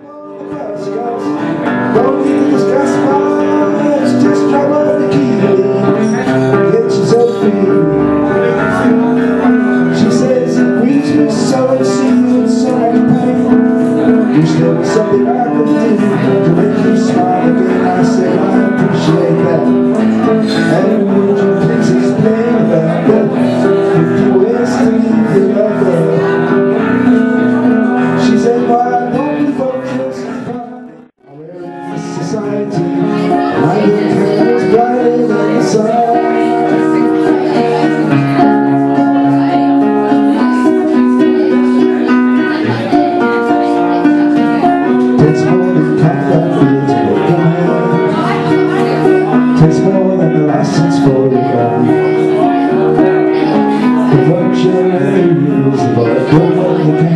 Don't need this gas box, just drop off the key. Get yourself free. She says it grieves me so to see you in so much pain. Wish there was something I could do to make you smile again. I said I appreciate that. And would you please explain that? If you wish to leave your lover. She said, why don't you focus on this society? My little candle's brighter than the sun. Takes more than comfort for you to make a man. Takes more than the license for the gun. The function and the rules of all the